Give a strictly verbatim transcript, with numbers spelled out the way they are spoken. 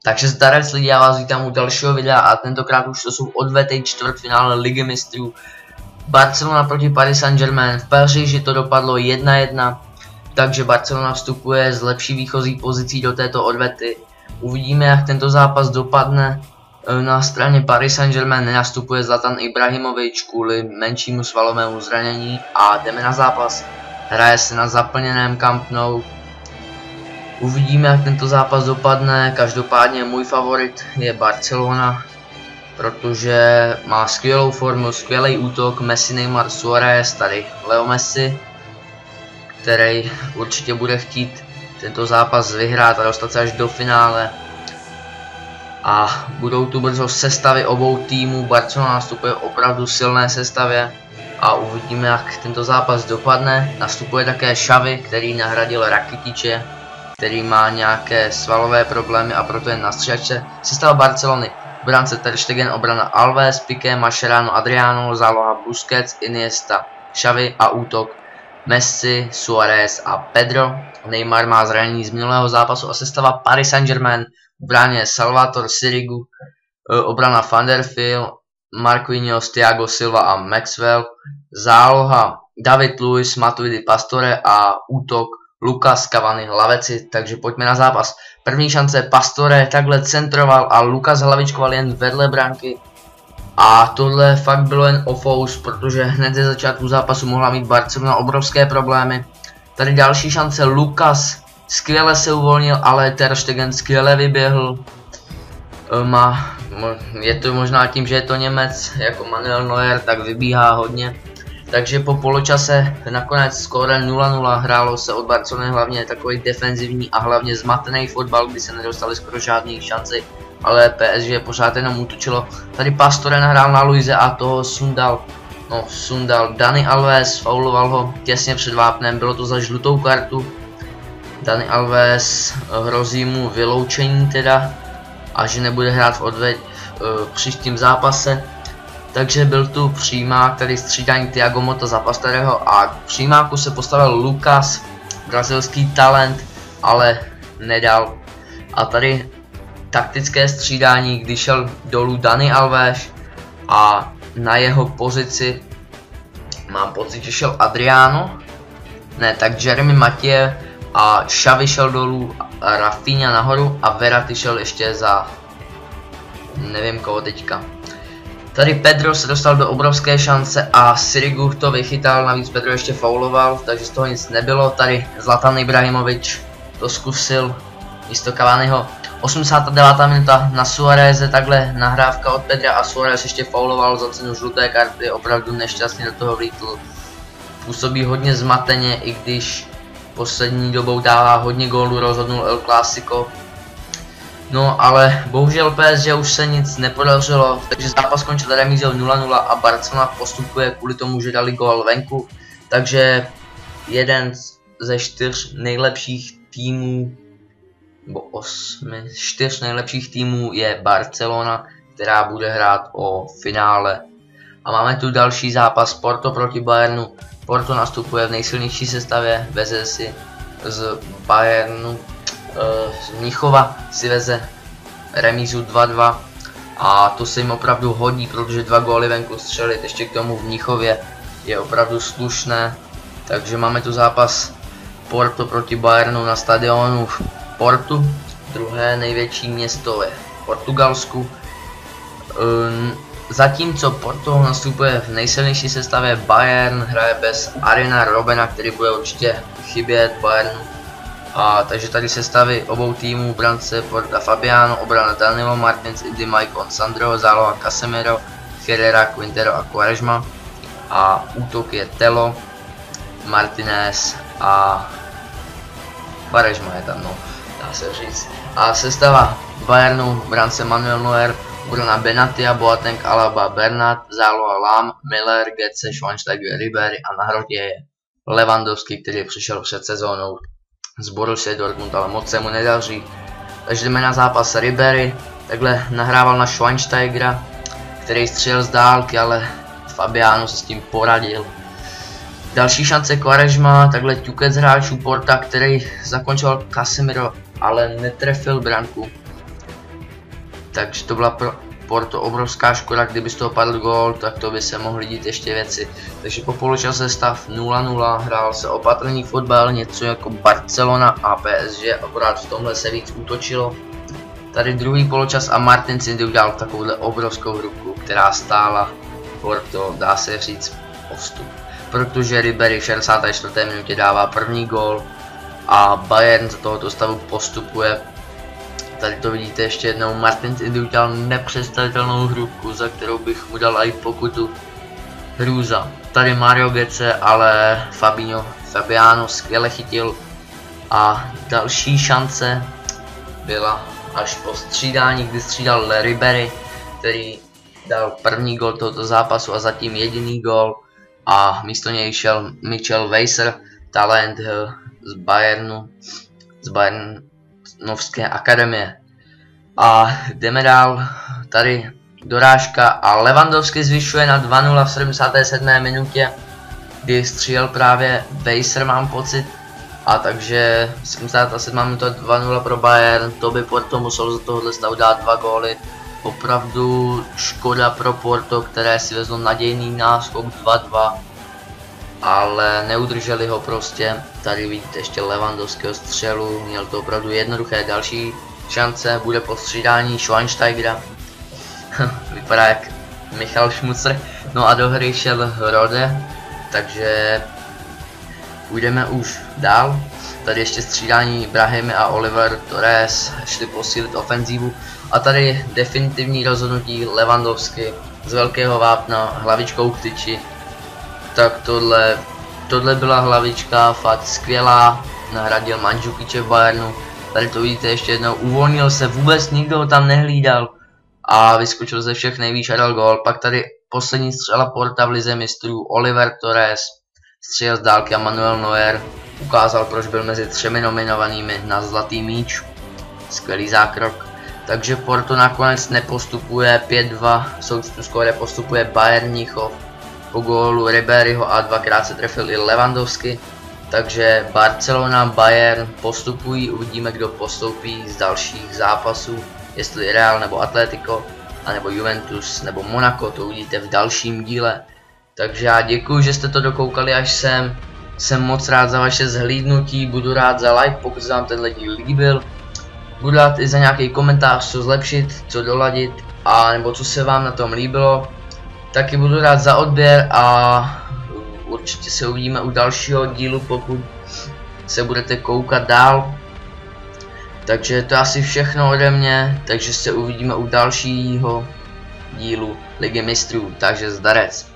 Takže zdarec lidi, já vás vítám u dalšího videa a tentokrát už to jsou odvety čtvrtfinále Ligy mistrů. Barcelona proti Paris Saint-Germain, v Paříži to dopadlo jedna jedna, takže Barcelona vstupuje z lepší výchozí pozicí do této odvety. Uvidíme, jak tento zápas dopadne. Na straně Paris Saint-Germain nenastupuje Zlatan Ibrahimovič kvůli menšímu svalovému zranění a jdeme na zápas. Hraje se na zaplněném Camp Nou. Uvidíme, jak tento zápas dopadne. Každopádně můj favorit je Barcelona, protože má skvělou formu, skvělý útok, Messi, Neymar, Suarez, tady Leo Messi, který určitě bude chtít tento zápas vyhrát a dostat se až do finále. A budou tu brzo sestavy obou týmů. Barcelona nastupuje opravdu silné sestavě a uvidíme, jak tento zápas dopadne. Nastupuje také Xavi, který nahradil Rakitiče, který má nějaké svalové problémy a proto je na střídačce. Sestava Barcelony: v bránce Ter Stegen, obrana Alves, Piqué, Mascherano, Adriano, záloha Busquets, Iniesta, Xavi a útok Messi, Suarez a Pedro. Neymar má zranění z minulého zápasu a sestava Paris Saint-Germain: v bráně Salvatore Sirigu, obrana Van der Fiel, Marquinhos, Thiago Silva a Maxwell, záloha David Luiz, Matuidi, Pastore a útok Lucas, Cavani, Laveci. Takže pojďme na zápas. První šance Pastore takhle centroval a Lucas hlavičkoval jen vedle branky. A tohle fakt bylo jen o fous, protože hned ze začátku zápasu mohla mít Barcelona obrovské problémy. Tady další šance Lucas skvěle se uvolnil, ale Ter Stegen skvěle vyběhl. Má, je to možná tím, že je to Němec, jako Manuel Neuer, tak vybíhá hodně. Takže po poločase nakonec skóre nula nula, hrálo se od Barcelony hlavně takový defenzivní a hlavně zmatený fotbal, kdy se nedostali skoro žádný šanci, ale P S G pořád jenom útočilo. Tady Pastore nahrál na Luise a toho sundal, no sundal Dani Alves, fauloval ho těsně před vápnem, bylo to za žlutou kartu. Dani Alves, hrozí mu vyloučení teda a že nebude hrát v odveď v příštím zápase. Takže byl tu přímák, tady střídání Thiago Motta za Pastoreho a k přímáku se postavil Lucas, brazilský talent, ale nedal. A tady taktické střídání, když šel dolů Dani Alves a na jeho pozici mám pocit, že šel Adriano, ne, tak Jeremy Mathieu a Xavi šel dolů, Rafinha nahoru a Verratti šel ještě za nevím koho teďka. Tady Pedro se dostal do obrovské šance a Sirigu to vychytal, navíc Pedro ještě fauloval, takže z toho nic nebylo. Tady Zlatan Ibrahimovič to zkusil místo Cavaniho. osmdesátá devátá minuta na Suareze, takhle nahrávka od Pedra a Suarez ještě fauloval za cenu žluté karty, opravdu nešťastně do toho vlítl. Působí hodně zmateně, i když poslední dobou dává hodně gólů, rozhodnul El Clásico. No ale bohužel P S G už se nic nepodařilo, takže zápas skončil remízou nula nula a Barcelona postupuje kvůli tomu, že dali gól venku. Takže jeden ze čtyř nejlepších týmů, nebo osmi, čtyř nejlepších týmů je Barcelona, která bude hrát o finále. A máme tu další zápas, Porto proti Bayernu. Porto nastupuje v nejsilnější sestavě, veze si z Bayernu. Z Mnichova si veze remízu dva dva a to se jim opravdu hodí, protože dva góly venku střelit ještě k tomu v Mnichově je opravdu slušné. Takže máme tu zápas Porto proti Bayernu na stadionu v Portu, druhé největší město je v Portugalsku. Zatímco Porto nastupuje v nejsilnější sestavě, Bayern hraje bez Arjena Robena, který bude určitě chybět Bayernu. A takže tady sestavy obou týmů: brance Porta Fabiano, obrana Danilo Martins, Idi Maicon, Sandro, záloha Casemiro, Herrera, Quintero a Quaresma a útok je Telo, Martinez a Quaresma je tam, no, dá se říct. A sestava Bayernu: brance Manuel Neuer, obrana Benatia, Boateng, Alaba, Bernat, záloha Lam, Miller, Götze, Schweinsteiger, Ribery a na hrodě je Lewandowski, který přišel před sezónou z Borussia Dortmund, ale moc se mu nedaří. Takže jdeme na zápas. Ribery takhle nahrával na Schweinsteigera, který střelil z dálky, ale Fabiano se s tím poradil. Další šance Quaresma, takhle ťukec hráčů Porta, který zakončoval Casemiro, ale netrefil branku. Takže to byla pro Porto obrovská škoda, kdyby z toho padl gól, tak to by se mohly dít ještě věci. Takže po poločase stav nula nula, hrál se opatrný fotbal, něco jako Barcelona a P S G, akorát v tomhle se víc útočilo. Tady druhý poločas a Martin Cindy udělal takovouhle obrovskou ruku, která stála Porto, dá se říct, postup. Protože Ribery v šedesáté čtvrté minutě dává první gól a Bayern z tohoto stavu postupuje. Tady to vidíte ještě jednou, Martin Cindy udělal nepředstavitelnou ruku, za kterou bych mu dal i pokutu. Hrůza. Tady Mario Götze, ale Fabinho, Fabiano skvěle chytil a další šance byla až po střídání, kdy střídal Ribery, který dal první gól tohoto zápasu a zatím jediný gól a místo něj šel Michel Weiser, talent z Bayernu, z Bayernovské akademie. A jdeme dál, tady dorážka a Lewandowski zvyšuje na dva nula v sedmdesáté sedmé minutě, kdy střílel právě Weiser, mám pocit. A takže sedmdesátá sedmá minuta dva nula pro Bayern, to by Porto muselo za tohohle stavu dát dva góly. Opravdu škoda pro Porto, které si vezlo nadějný náskok dva dva, ale neudrželi ho prostě. Tady vidíte ještě Lewandowského střelu, měl to opravdu jednoduché. Další šance bude po střídání Schweinsteigera. Vypadá jak Michal Šmucer. No a do hry šel Rode, takže půjdeme už dál. Tady ještě střídání Brahimy a Oliver Torres šli posílit ofenzívu. A tady definitivní rozhodnutí Lewandowski z velkého vápna hlavičkou k tyči. Tak tohle, tohle byla hlavička, fakt skvělá. Nahradil Mandžukiče v Bayernu. Tady to vidíte ještě jednou, uvolnil se, vůbec nikdo ho tam nehlídal. A vyskočil ze všech nejvíc a dal gól. Pak tady poslední střela Porta v lize mistrů, Oliver Torres střel z dálky a Manuel Neuer ukázal, proč byl mezi třemi nominovanými na zlatý míč. Skvělý zákrok. Takže Porto nakonec nepostupuje pět dva, v součtu skóre postupuje Bayern Mnichov po gólu Riberyho a dvakrát se trefil i Lewandowski. Takže Barcelona, Bayern postupují, uvidíme, kdo postoupí z dalších zápasů, jestli Real nebo Atletico, anebo Juventus nebo Monaco, to uvidíte v dalším díle. Takže já děkuji, že jste to dokoukali až sem, jsem moc rád za vaše zhlídnutí, budu rád za like, pokud se vám tenhle díl líbil. Budu rád i za nějaký komentář, co zlepšit, co doladit, a nebo co se vám na tom líbilo. Taky budu rád za odběr a určitě se uvidíme u dalšího dílu, pokud se budete koukat dál. Takže to je asi všechno ode mě, takže se uvidíme u dalšího dílu Ligy mistrů, takže zdarec.